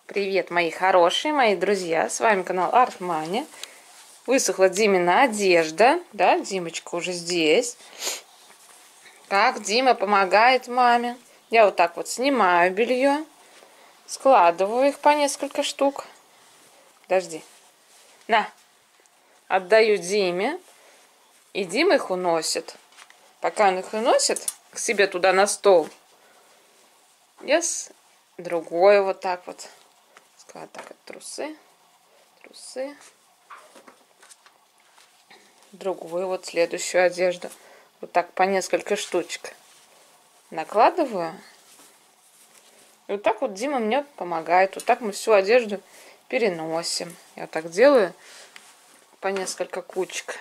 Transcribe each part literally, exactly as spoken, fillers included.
Привет, мои хорошие, мои друзья. С вами канал Артмани. Высохла Димина одежда. Да, Димочка уже здесь. Как Дима помогает маме. Я вот так вот снимаю белье. Складываю их по несколько штук. Подожди. На. Отдаю Диме. И Дима их уносит. Пока он их уносит к себе туда на стол. Я с другой вот так вот. Так, это трусы, трусы, другую вот следующую одежду, вот так по несколько штучек накладываю, и вот так вот Дима мне помогает, вот так мы всю одежду переносим, я вот так делаю по несколько кучек,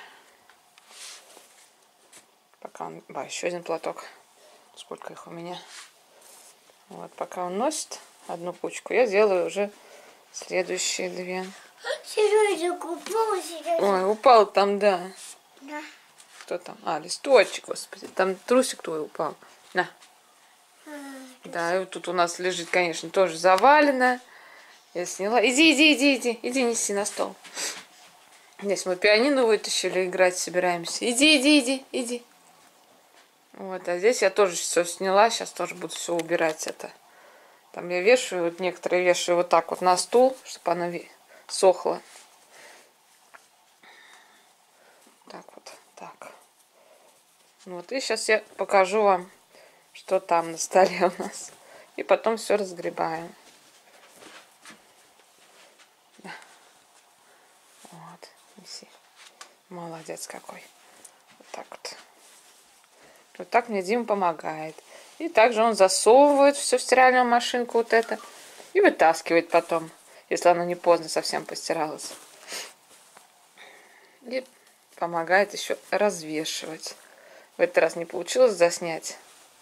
пока он, ба, еще один платок, сколько их у меня, вот пока он носит одну кучку, я делаю уже следующие две. Сережик упал, Сережик. Ой, упал там, да. Да. Кто там? А, листочек, господи. Там трусик твой упал. На. А, Да, и вот тут у нас лежит, конечно, тоже завалено. Я сняла. Иди, иди, иди, иди. Иди, неси на стол. Здесь мы пианино вытащили, играть собираемся. Иди, иди, иди, иди. Вот, а здесь я тоже все сняла. Сейчас тоже буду все убирать это. Там я вешаю, вот некоторые вешаю вот так вот на стул, чтобы она сохла. Так вот, так. Вот, и сейчас я покажу вам, что там на столе у нас. И потом все разгребаем. Да. Вот, неси. Молодец какой. Вот так вот. Вот так мне Дима помогает. И также он засовывает все в стиральную машинку вот это. И вытаскивает потом, если оно не поздно совсем постиралось. И помогает еще развешивать. В этот раз не получилось заснять.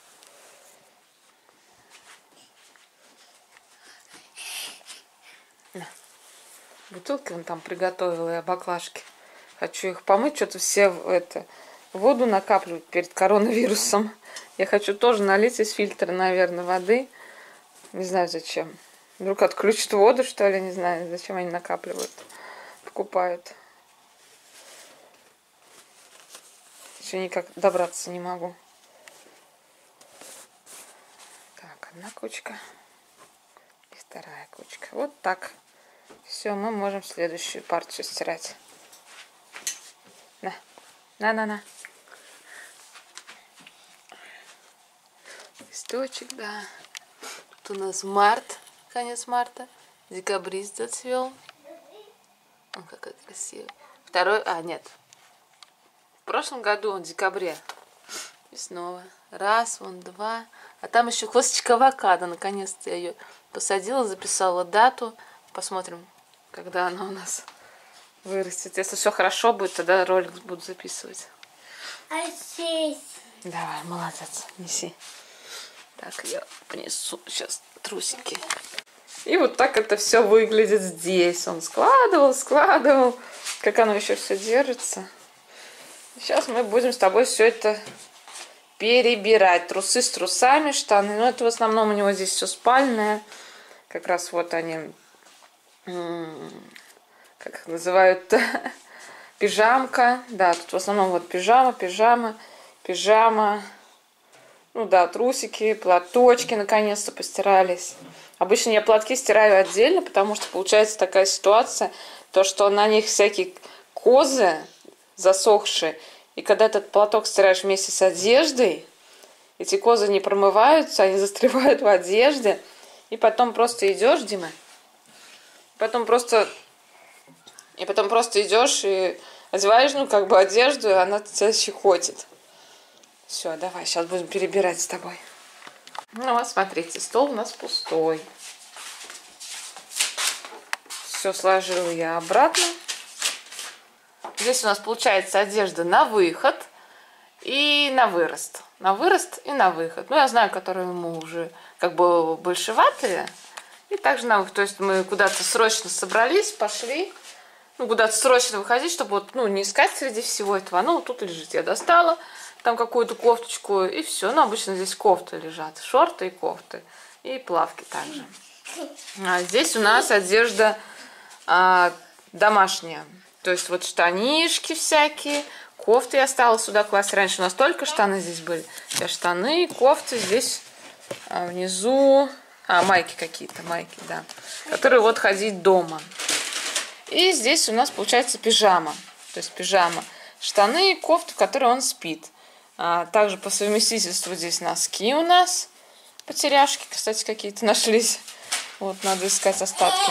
На. Бутылки он там приготовила, и баклажки. Хочу их помыть. Что-то все это, воду накапливают перед коронавирусом. Я хочу тоже налить из фильтра, наверное, воды. Не знаю зачем. Вдруг отключат воду, что ли, не знаю, зачем они накапливают, покупают. Еще никак добраться не могу. Так, одна кучка и вторая кучка. Вот так. Все, мы можем следующую партию стирать. На, на, на, на. Листочек, да. Тут у нас март, конец марта. Декабрист зацвел. Он какой красивый. Второй, а нет. В прошлом году он в декабре. И снова. Раз, вон, два. А там еще косточка авокадо. Наконец-то я ее посадила, записала дату. Посмотрим, когда она у нас вырастет. Если все хорошо будет, тогда ролик буду записывать. А здесь? Давай, молодец, неси. Так, я понесу сейчас трусики. И вот так это все выглядит здесь. Он складывал, складывал. Как оно еще все держится. Сейчас мы будем с тобой все это перебирать. Трусы с трусами, штаны. Ну, это в основном у него здесь все спальное. Как раз вот они, как их называют-то, пижамка. Да, тут в основном вот пижама, пижама, пижама. Ну да, трусики, платочки наконец-то постирались. Обычно я платки стираю отдельно, потому что получается такая ситуация, то что на них всякие козы засохшие. И когда этот платок стираешь вместе с одеждой, эти козы не промываются, они застревают в одежде. И потом просто идешь, Дима, потом просто, и потом просто идешь и одеваешь, ну, как бы одежду, и она тебя щекотит. Все, давай, сейчас будем перебирать с тобой. Ну вот, смотрите, стол у нас пустой. Все сложила я обратно. Здесь у нас получается одежда на выход и на вырост. На вырост и на выход. Ну, я знаю, которые мы уже как бы большеватые. И также на выход. То есть мы куда-то срочно собрались, пошли. Ну, куда-то срочно выходить, чтобы вот, ну, не искать среди всего этого. Ну, тут лежит. Я достала там какую-то кофточку, и все. Ну, обычно здесь кофты лежат, шорты и кофты, и плавки также. А здесь у нас одежда а, домашняя. То есть вот штанишки всякие, кофты я стала сюда класть. Раньше у нас только штаны здесь были. Сейчас штаны, кофты здесь а, внизу. А, майки какие-то, майки, да. Которые вот ходить дома. И здесь у нас получается пижама. То есть пижама. Штаны, кофты, в которой он спит. А, также по совместительству здесь носки у нас. Потеряшки, кстати, какие-то нашлись. Вот, надо искать остатки.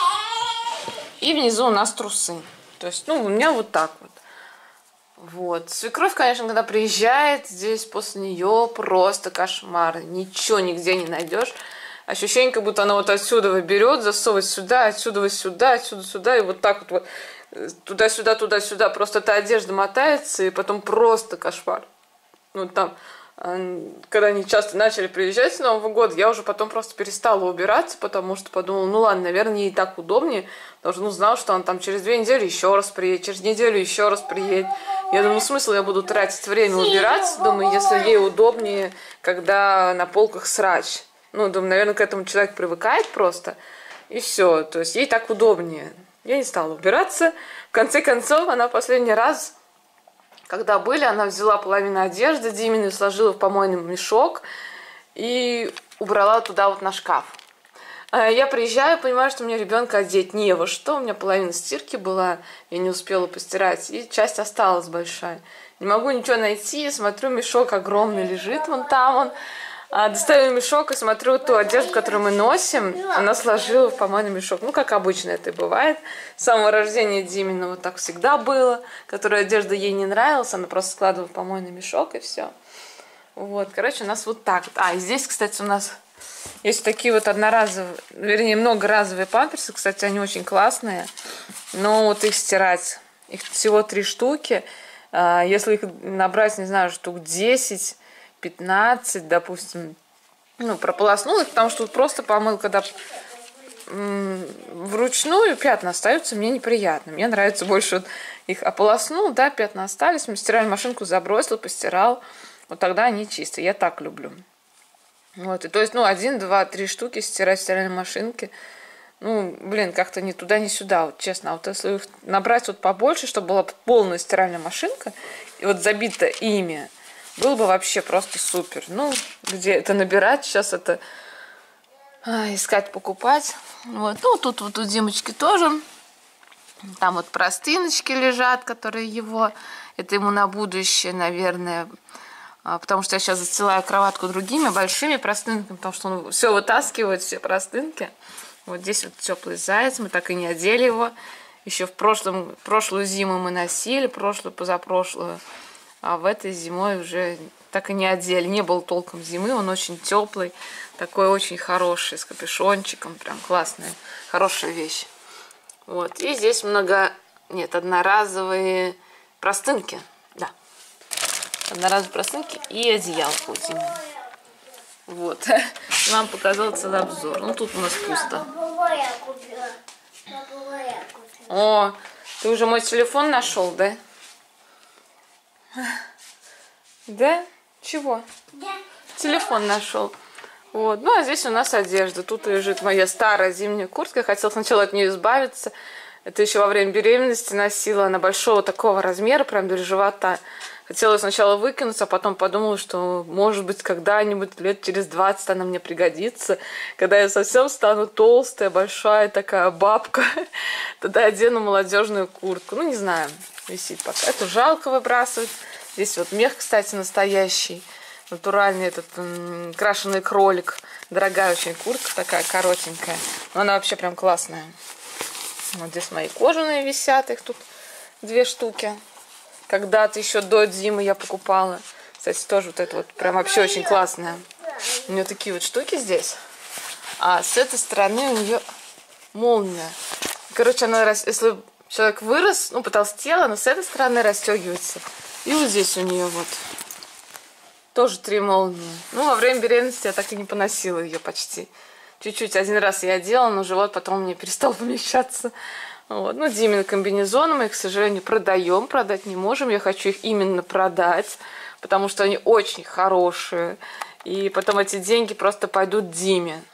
И внизу у нас трусы. То есть, ну, у меня вот так вот. Вот. Свекровь, конечно, когда приезжает, здесь после нее просто кошмар. Ничего нигде не найдешь. Ощущение, как будто она вот отсюда берет, засовывает сюда, отсюда сюда, отсюда сюда. И вот так вот, вот туда-сюда, туда-сюда. Просто эта одежда мотается, и потом просто кошмар. Ну, там, когда они часто начали приезжать с Нового года, я уже потом просто перестала убираться, потому что подумала, ну ладно, наверное, ей так удобнее, потому что ну, знала, что он там через две недели еще раз приедет, через неделю еще раз приедет. Я думаю, смысл я буду тратить время убираться, думаю, если ей удобнее, когда на полках срач. Ну, думаю, наверное, к этому человек привыкает просто, и все, то есть ей так удобнее. Я не стала убираться. В конце концов, она последний раз... Когда были, она взяла половину одежды Димины, сложила в помойный мешок и убрала туда вот на шкаф. Я приезжаю, понимаю, что мне ребенка одеть не во что. У меня половина стирки была, я не успела постирать, и часть осталась большая. Не могу ничего найти, смотрю, мешок огромный лежит, вон там он. Достаю мешок и смотрю ту одежду, которую мы носим, она сложила в помойный мешок. Ну, как обычно это и бывает. С самого рождения Димина вот так всегда было. Которая одежда ей не нравилась, она просто складывала в помойный мешок и все. Вот, короче, у нас вот так. А, и здесь, кстати, у нас есть такие вот одноразовые, вернее, многоразовые памперсы. Кстати, они очень классные. Но вот их стирать, их всего три штуки. Если их набрать, не знаю, штук десять... пятнадцать, допустим, ну, прополоснул их, потому что тут просто помыл, когда вручную пятна остаются, мне неприятно. Мне нравится больше вот их ополоснул, да, пятна остались, мы стиральную машинку забросил, постирал, вот тогда они чистые. Я так люблю. Вот, и то есть, ну, один, два, три штуки стирать в стиральной машинке, ну, блин, как-то ни туда, ни сюда, вот честно. А вот если их набрать вот побольше, чтобы была полная стиральная машинка, и вот забита ими, было бы вообще просто супер. Ну, где это набирать, сейчас это а, искать, покупать. Вот. Ну, тут вот у Димочки тоже. Там вот простыночки лежат, которые его. Это ему на будущее, наверное. А, потому что я сейчас застилаю кроватку другими большими простынками, потому что он все вытаскивает, все простынки. Вот здесь вот теплый заяц. Мы так и не одели его. Еще в прошлом, прошлую зиму мы носили, прошлую, позапрошлую. А в этой зимой уже так и не одели. Не было толком зимы. Он очень теплый. Такой очень хороший. С капюшончиком. Прям классная. Хорошая вещь. Вот. И здесь много... Нет, одноразовые простынки. Да. Одноразовые простынки и одеялко у Димы. Вот. Вам показал целый обзор. Ну, тут у нас пусто. О, ты уже мой телефон нашел, да? Да? Чего? Да. Телефон нашел. Вот. Ну, а здесь у нас одежда. Тут лежит моя старая зимняя куртка. Я хотела сначала от нее избавиться. Это еще во время беременности носила. Она большого такого размера, прям до живота. Хотела сначала выкинуть, а потом подумала, что, может быть, когда-нибудь лет через двадцать она мне пригодится. Когда я совсем стану толстая, большая такая бабка, тогда одену молодежную куртку. Ну, не знаю, висит пока. Это жалко выбрасывать. Здесь вот мех, кстати, настоящий, натуральный этот м, крашеный кролик. Дорогая очень куртка, такая коротенькая. Но она вообще прям классная. Вот здесь мои кожаные висят, их тут две штуки. Когда-то еще до Димы я покупала. Кстати, тоже вот это вот прям вообще очень классная. У нее такие вот штуки здесь. А с этой стороны у нее молния. Короче, она, если человек вырос, ну, потолстел, она с этой стороны расстегивается. И вот здесь у нее вот тоже три молнии. Ну, во время беременности я так и не поносила ее почти. Чуть-чуть один раз я одела, но живот потом мне перестал помещаться. Вот. Ну, Димины комбинезоны мы их, к сожалению, продаем, продать не можем. Я хочу их именно продать, потому что они очень хорошие. И потом эти деньги просто пойдут Диме.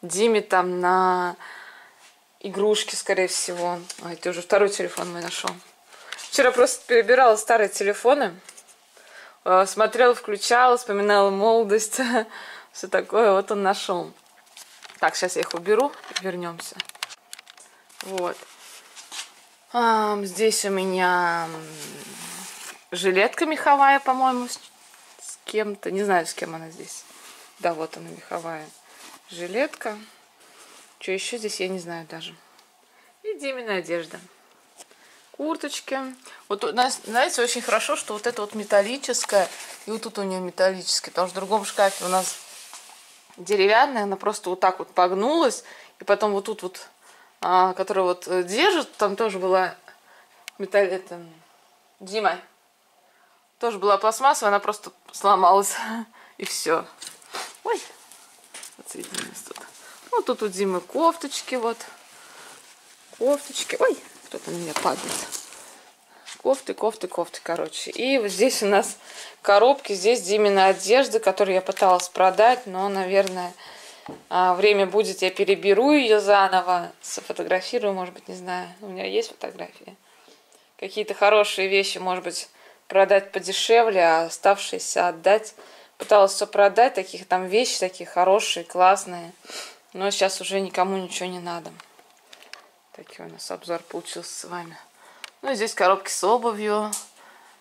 Диме там на игрушки, скорее всего. А, это уже второй телефон мой нашел. Вчера просто перебирала старые телефоны. Смотрела, включала, вспоминала молодость. Все такое. Вот он нашел. Так, сейчас я их уберу и вернемся. Вот. А, здесь у меня жилетка меховая, по-моему, с, с кем-то. Не знаю, с кем она здесь. Да, вот она, меховая жилетка. Что еще здесь, я не знаю даже. И Димина одежда. Курточки. Вот, знаете, очень хорошо, что вот это вот металлическое. И вот тут у нее металлическое. Потому что в другом шкафе у нас деревянная. Она просто вот так вот погнулась. И потом вот тут вот, а, которая вот держит, там тоже была металл... Это... Дима. Тоже была пластмассовая, она просто сломалась. И все. Ой. Вот соединились тут. Вот тут у Димы кофточки, вот. Кофточки. Ой, кто-то на меня падает. Кофты, кофты, кофты, короче. И вот здесь у нас коробки. Здесь Димина одежда, которую я пыталась продать. Но, наверное, время будет, я переберу ее заново. Сфотографирую, может быть, не знаю. У меня есть фотографии. Какие-то хорошие вещи, может быть, продать подешевле, а оставшиеся отдать. Пыталась все продать, таких там вещи, такие хорошие, классные. Но сейчас уже никому ничего не надо. Такой у нас обзор получился с вами. Ну и здесь коробки с обувью.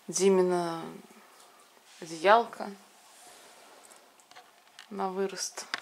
Димина одеялка на вырост.